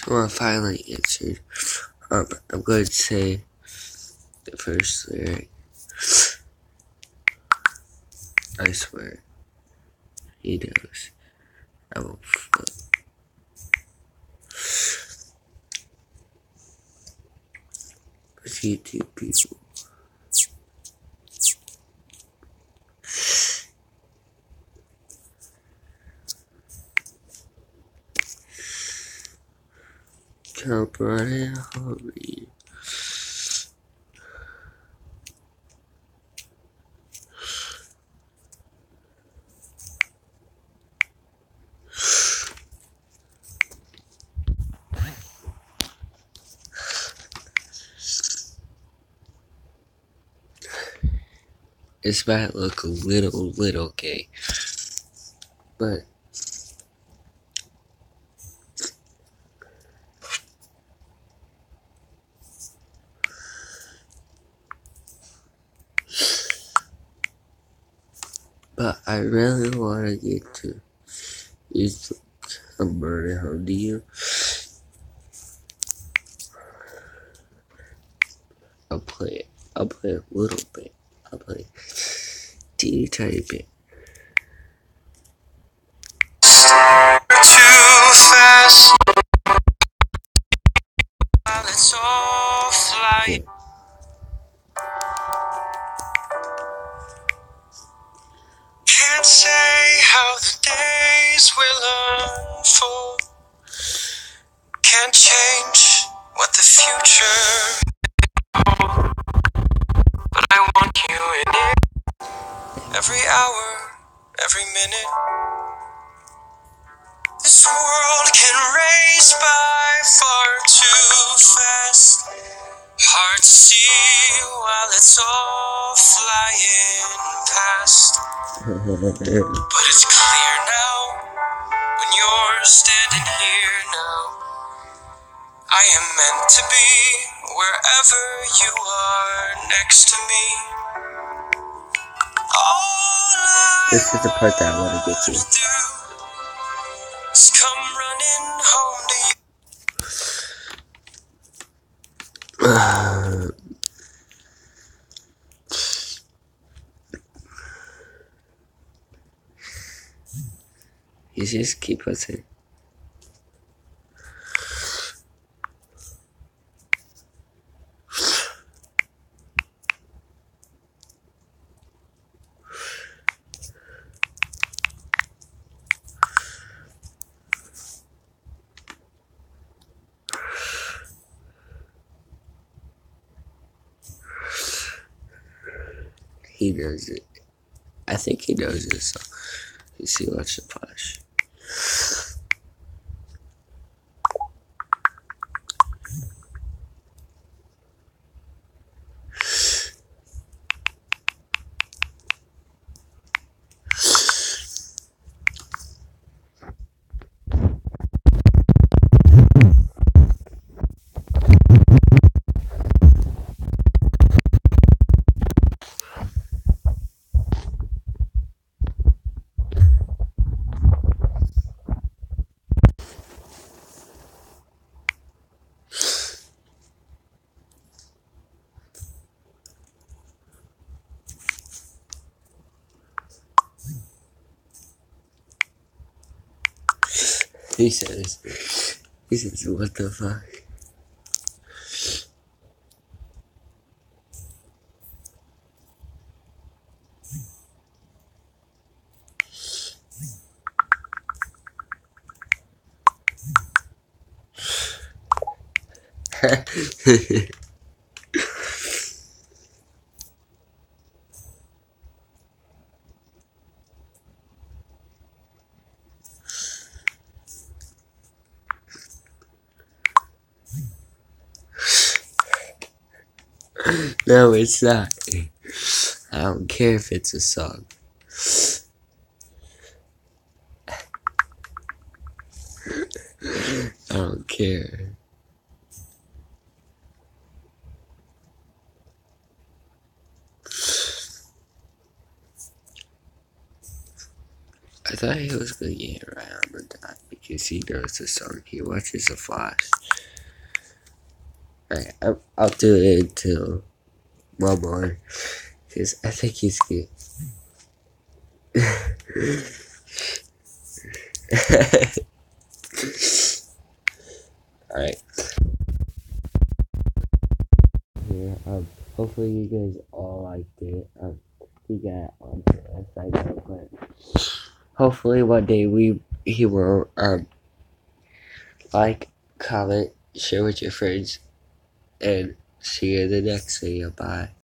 Well, I finally answered. I'm going to say the first lyric. I swear. He knows. I will flip. With YouTube people. Jump right in, hurry. This might look a little gay, but I really want to get to use the camera. How do you? I'll play it. I'll play a little bit. I'll play a teeny tiny bit. Too fast. It's all flying. Can't say how the days will unfold. Can't change what the future. But I want you in it. Every hour, every minute. This world can race by far too fast. Hard to see while it's all flying past. But it's clear now when you're standing here now. I am meant to be wherever you are next to me. This is the part that I want to get to. Just come running home to you. You just keep listening. He knows it. I think he knows it, so you see, watch the flash. He says, what the fuck? No, it's not. I don't care if it's a song. I don't care. I thought he was gonna get around or not because he knows the song. He watches The Flash. Alright, I'll do it until one more because I think he's good. Alright. Yeah, hopefully you guys all liked it. We got onto this, I know, but hopefully one day he will like, comment, share with your friends, and see you in the next video. Bye.